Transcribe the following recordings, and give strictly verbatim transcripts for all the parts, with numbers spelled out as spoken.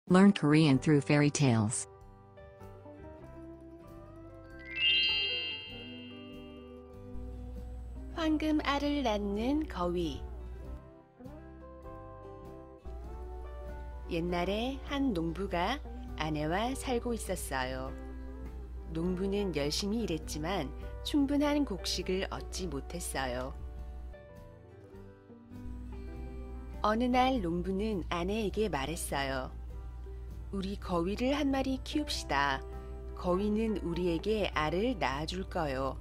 Learn Korean through fairy tales. 황금 알을 낳는 거위. 옛날에 한 농부가 아내와 살고 있었어요. 농부는 열심히 일했지만 충분한 곡식을 얻지 못했어요. 어느 날 농부는 아내에게 말했어요. 우리 거위를 한 마리 키웁시다. 거위는 우리에게 알을 낳아줄 거요.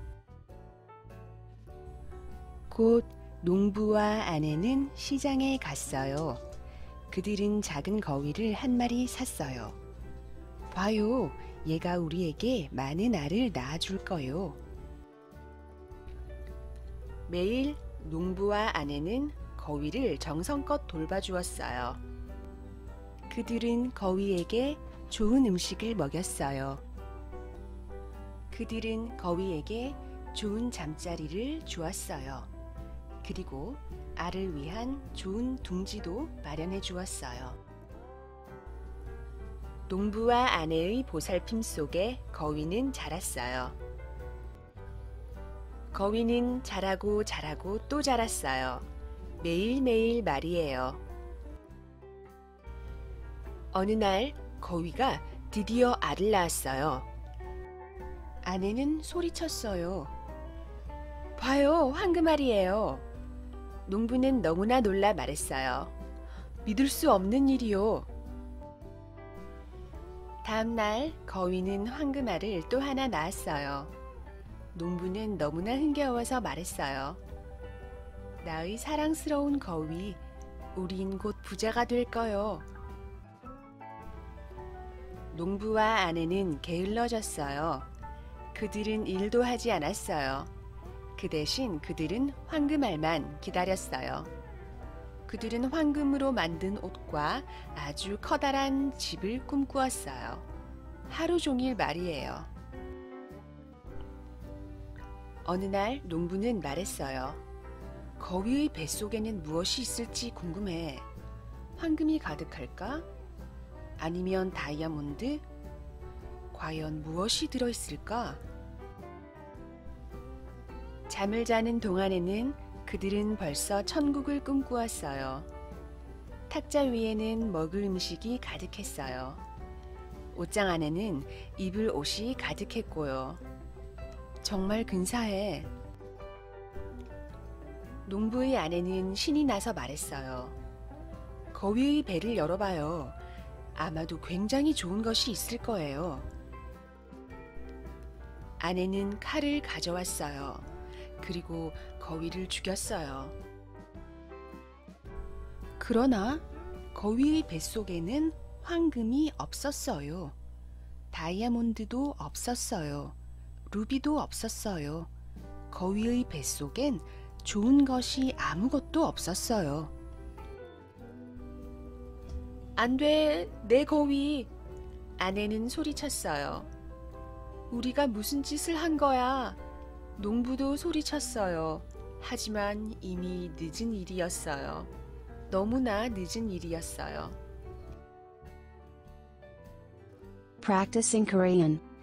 곧 농부와 아내는 시장에 갔어요. 그들은 작은 거위를 한 마리 샀어요. 봐요, 얘가 우리에게 많은 알을 낳아줄 거요. 매일 농부와 아내는 거위를 정성껏 돌봐주었어요. 그들은 거위에게 좋은 음식을 먹였어요. 그들은 거위에게 좋은 잠자리를 주었어요. 그리고 알을 위한 좋은 둥지도 마련해 주었어요. 농부와 아내의 보살핌 속에 거위는 자랐어요. 거위는 자라고 자라고 또 자랐어요. 매일매일 말이에요. 어느 날 거위가 드디어 알을 낳았어요. 아내는 소리쳤어요. 봐요, 황금알이에요. 농부는 너무나 놀라 말했어요. 믿을 수 없는 일이요. 다음 날 거위는 황금알을 또 하나 낳았어요. 농부는 너무나 흥겨워서 말했어요. 나의 사랑스러운 거위, 우린 곧 부자가 될 거요. 농부와 아내는 게을러졌어요. 그들은 일도 하지 않았어요. 그 대신 그들은 황금알만 기다렸어요. 그들은 황금으로 만든 옷과 아주 커다란 집을 꿈꾸었어요. 하루 종일 말이에요. 어느 날 농부는 말했어요. 거위의 뱃속에는 무엇이 있을지 궁금해. 황금이 가득할까? 아니면 다이아몬드? 과연 무엇이 들어있을까? 잠을 자는 동안에는 그들은 벌써 천국을 꿈꾸었어요. 탁자 위에는 먹을 음식이 가득했어요. 옷장 안에는 입을 옷이 가득했고요. 정말 근사해. 농부의 아내는 신이 나서 말했어요. 거위의 배를 열어봐요. 아마도 굉장히 좋은 것이 있을 거예요. 아내는 칼을 가져왔어요. 그리고 거위를 죽였어요. 그러나 거위의 뱃속에는 황금이 없었어요. 다이아몬드도 없었어요. 루비도 없었어요. 거위의 뱃속엔 좋은 것이 아무것도 없었어요. 안 돼, 내 거위! 아내는 소리쳤어요. 우리가 무슨 짓을 한 거야? 농부도 소리쳤어요. 하지만 이미 늦은 일이었어요. 너무나 늦은 일이었어요. Practicing Korean.